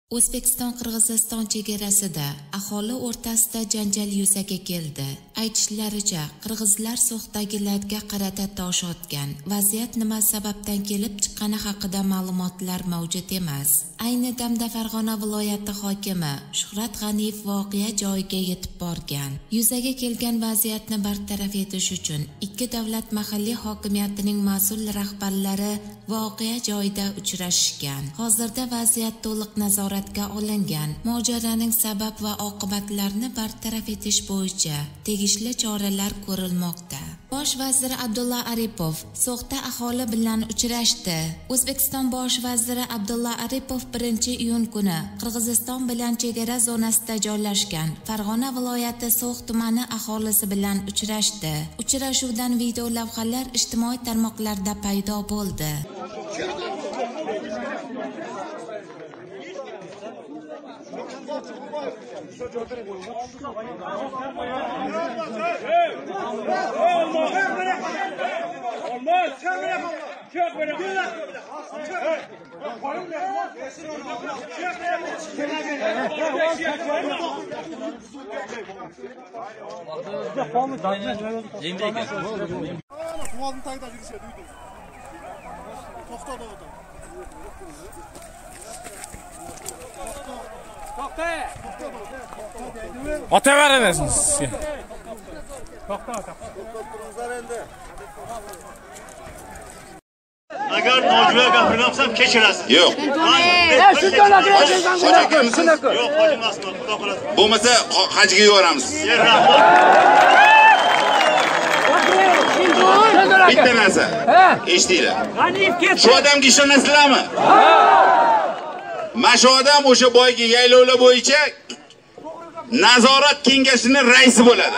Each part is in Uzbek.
O'zbekiston-Qirg'iziston chegarasida aholi o'rtasida janjal yuzaga keldi. Aytishlaricha, qirg'izlar so'xdagilarga qarata tosh otgan. Vaziyat nima sababdan kelib chiqqani haqida ma'lumotlar mavjud emas. Ayni damda Farg'ona viloyati hokimi Shuhrat G'aniyev voqea joyiga yetib borgan. Yuzaga kelgan vaziyatni bartaraf etish uchun ikki davlat mahalliy hokimiyatining mas'ul rahbarlari voqea joyida uchrashgan. Hozirda vaziyat to'liq nazoratga olingan. Mojaroning sabab va oqibatlarini bartaraf etish bo'yicha tegishli choralar ko'rilmoqda. Bosh vazir Abdulla Aripov So'xda aholi bilan uchrashdi. O'zbekiston bosh vaziri Abdulla Aripov 1-iyun kuni Qirg'iziston bilan chegara zonasida joylashgan Farg'ona viloyati So'x tumani aholisi bilan uchrashdi. Uchrashuvdan video lavhalar ijtimoiy tarmoqlarda paydo bo'ldi. Otaveramiz sizga. Agar nojo'ya gapirmasam kechirasiz. Yo'q. Yo'q, qo'ymasman, xudo xolasa. Bo'lmasa hajga yuboramiz. Bitta narsa. Eshitinglar. Shu odamga ishonasizlarmi? Mana shu odam o'sha boygi yaylovlar bo'yicha nazorat kengashining raisi bo'ladi.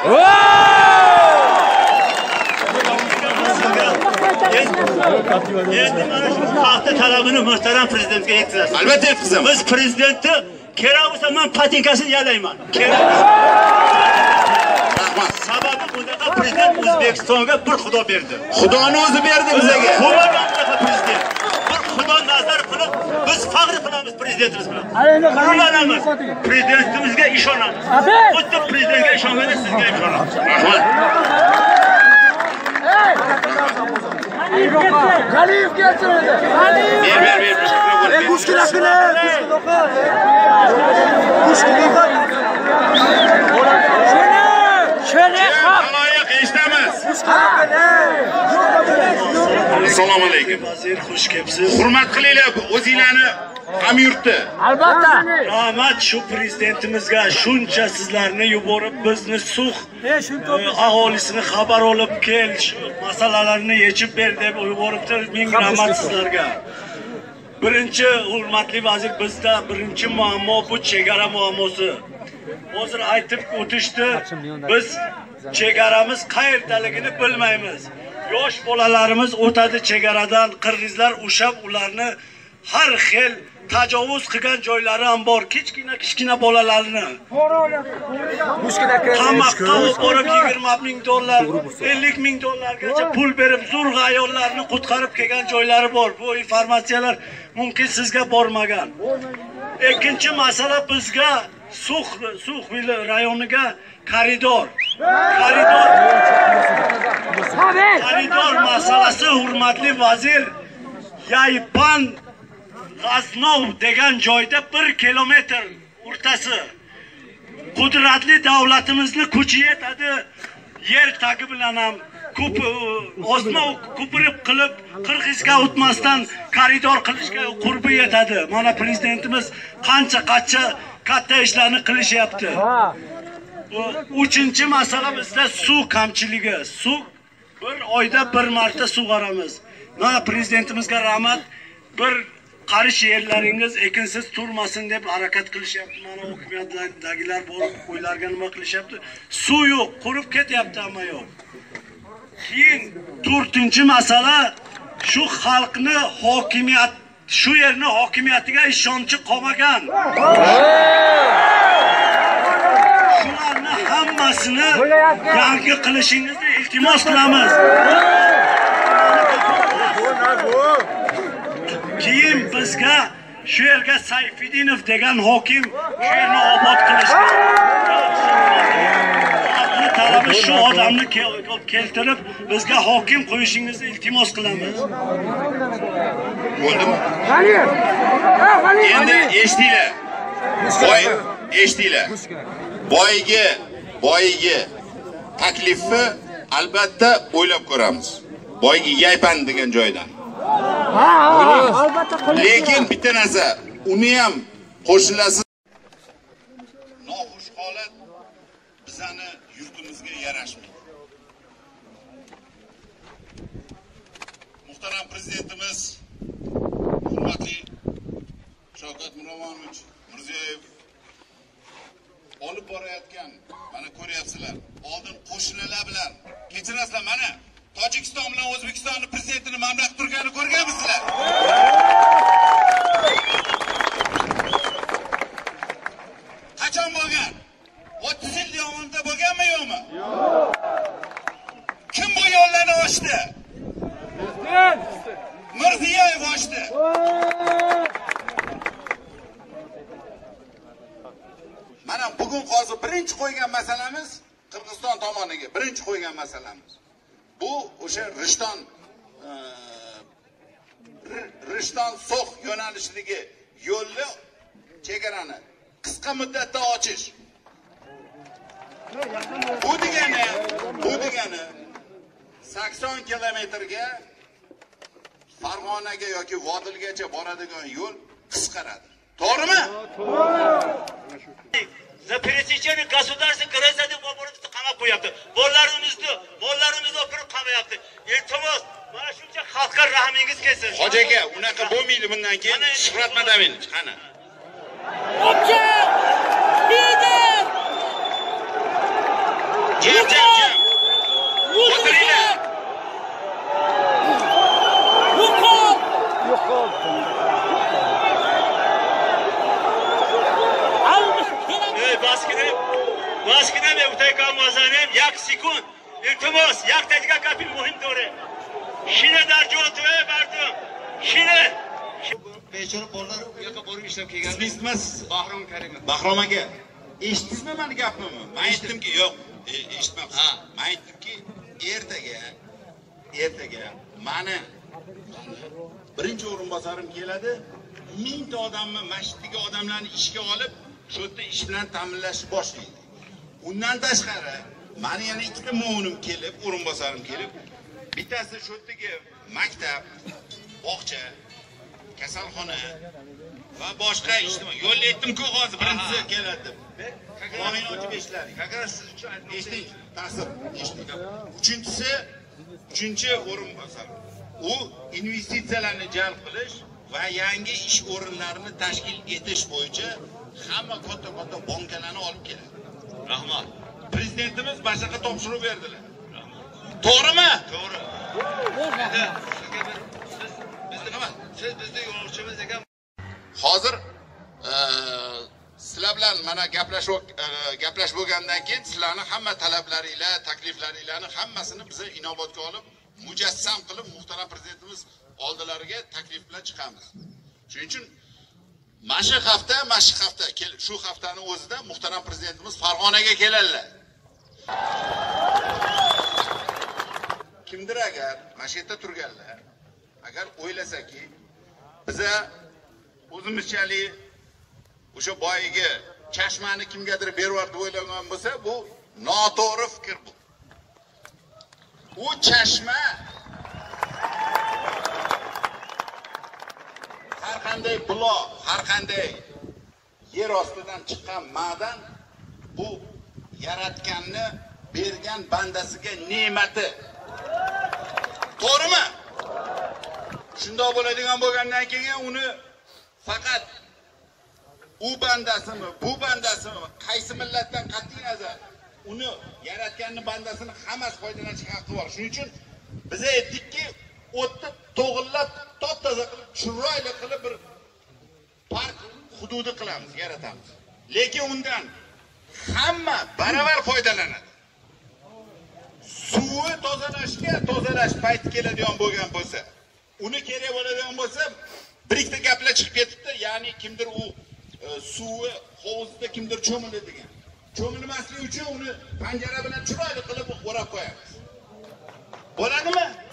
Endi mana shu paxta talabini muhtaram prezidentga yetkazasiz. Albatta yetkazaman. Biz prezidentni kerak bo'lsa men patinkasini yalayman. Rahmat. Sababi bunaqa prezident O'zbekistonga bir xudo berdi. Xudoni o'zi berdi bizga. Xudodan prezident. Bir xudo nazar qilib biz faxr qilamiz prezidentimiz bilan. Quvonamiz. Prezidentimizga ishonamiz. Xuddi prezidentga ishonganda sizga ishonamiz. Rahmat. G'aniyev keltirdi. Ber. Kushkinakini. Loyiq eshitamiz. Assalomu alaykum. Vazir, xush kelibsiz. Hurmat qilinglar o'zinglarni hamyurtni. Albatta. Rahmat shu prezidentimizga shuncha sizlarni yuborib bizni So'x aholisini xabar olib kel, shu masalalarni yechib ber deb yuboribdi. Ming rahmat sizlarga. Birinchi hurmatli vazir, bizda birinchi muammo bu chegara muammosi. Hozir aytib o'tishdi. Biz chegaramiz qayerdaligini bilmaymiz. Yosh bolalarimiz o'tadi chegaradan, qirg'izlar ushab ularni har xil tajovuz qilgan joylari ham bor. Kichkina bolalarni qamoqqa olib borib $20,000, $50,000gacha pul berib zo'rg'a ayollarni qutqarib kelgan joylari bor. Bu informatsiyalar mumkin sizga bormagan. Ikkinchi masala bizga So'x rayoniga koridor masalasi hurmatli vazir. Yaypan G'aznov degan joyda 1 kilometr o'rtasi qudratli davlatimizni kuchi yetadi. Yer tagi bilan ham osma ko'pirib qilib Qirg'izga o'tmasdan koridor qilishga qurbi yetadi. Mana prezidentimiz qancha katta ishlarni qilishyapti. Uchinchi masala bizda suv kamchiligi. Suv bir oyda bir marta sug'oramiz. Mana prezidentimizga rahmat. Bir qarish yerlaringiz ekinsiz turmasin deb harakat qilishyapti. Mana hukumatdagilar borib qo'ylarga nima qilishyapti? Suv yo'q, qurib ketyapti hamma yo'q. Keyin 4-masala shu xalqni hokimiyat, shu yerni hokimiyatiga ishonchi qolmagan. Shularni hammasini yangi qilishingizni iltimos qilamiz. Keyin bizga shu yerga Sayfiddinov degan hokim shu yerni obod qilishga talabi shu odamni keltirib bizga hokim qo'yishingizni iltimos qilamiz. Bo'ldimi? Endi eshtinglar. Eshtinglar. Boyiga taklifni albatta o'ylab ko'ramiz. Boyiga yaypan degan joydan. Lekin bitta narsa, uni ham qo'shilasiz. Noxush holat bizani yurtimizga yarashmaydi. Muhtaram prezidentimiz, hurmatli Shavkat Miromonovich Mirziyoyev olib borayotgan, mana ko'ryapsizlar, oldin qo'shnilar bilan, kechirasizlar, mana Tojikiston bilan O'zbekistonning prezidentini mamlakat turganini ko'rganmisizlar? Qachon bo'lgan? 30 yil davomida bo'lganmi yo'qmi? Yo'q. Kim bu yo'llarni ochdi? Mirziyoyev ochdi. Mana bugun hozir birinchi qo'ygan masalamiz Qirg'iziston tomoniga birinchi qo'ygan masalamiz. Bu o'sha Rishton So'x yo'nalishidagi yo'lni chegarani qisqa muddatda ochish. Bu degani 80 kilometrga Farg'onaga yoki Vodilgacha boradigan yo'l qisqaradi. To'g'rimi? За пересечение государственных границ оборотda qamab qo'yapti. Bollarimizni o'pirib qamayapti. Iltimos, mana shuncha xalqqa rahmingiz kelsin. Hoji aka, unaqa bo'lmaydi bundan keyin. Shuhrat Madaminov, qani. Jam. O'tiringlar. Baskine ve utaykan mazanem yak sekund. İltimos, yak dakika kapil muhim dore. Şine darcı otuve verdim. Şine. Beşeri bollar yaka boru işlep kelgan. Sizmiz Bahrom Karimov. Bahrom aka, eshitdingizmi meni gapimni? Men aytdimki, yo'q, eshitmabsiz. Men aytdimki, ertaga mani birinchi o'rinbosarim keladi. 1000 ta odamni, masjiddagi odamlarni ishga olib, shu yerda ish bilan ta'minlashni boshlaydi. Undan tashqari, meni yana ikkita mo'minim kelib, o'rinbosarim kelib, bittasi shu yerdagi maktab, bog'cha, kasalxona va boshqa ijtimoiy yo'l aytdim-ku hozir birinchisi keladi. Qonun ochib eshiting. Qaqas siz uchun eshiting. Ta'sir eshiting. Uchinchi o'rinbosar. U investitsiyalarni jalb qilish va yangi ish o'rinlarini tashkil etish bo'yicha hamma katta bankalarni olib keladi. Rahmat. Prezidentimiz boshqa topshiriq berdilar. To'g'rimi? To'g'ri. Siz bizning yo'lovchimiz ekan. Hozir sizlar bilan mana gaplash bo'lgandan keyin sizlarni hamma talablaringlar, takliflaringlarni hammasini biz inobatga olib, mujassam qilib muhtaram prezidentimiz oldilariga taklif bilan chiqamiz. Shuning uchun mana hafta shu haftani o'zida muhtaram prezidentimiz Farg'onaga keladilar. Kimdir agar mana shu yerda turganlar agar o'ylasaki biza o'zimizchalik o'sha boyiga chashmani kimgadir beryapti deb o'ylagan bo'lsa, bu noto'g'ri fikr bu. U chashma har qanday buloq, har qanday yer ostidan chiqqan ma'dan bu yaratganni bergan bandasiga ne'mati. To'g'rimi? Shundoq bo'ladigan bo'lgandan keyin uni faqat u bandasimi, bu bandasimi, qaysi millatdan qat'iy nazar uni yaratganning bandasini hammasi foydalanish haqqi bor. Shuning uchun biz aytdikki, o'tni to'g'irlab, top-toza qilib, chiroyli qilib bir park hududi qilamiz, yaratamiz. Lekin undan hamma baravar foydalanadi. Suvi tozalash payti keladigan bo'lgan bo'lsa, uni kerak bo'ladigan bo'lsa, Bir ikkita gaplar chiqib ketibdi, ya'ni kimdir u suvi hovuzda kimdir cho'mildi degan. Cho'milmaslik uchun uni panjara bilan chiroyli qilib o'rab qo'yamiz. Bo'ladimi?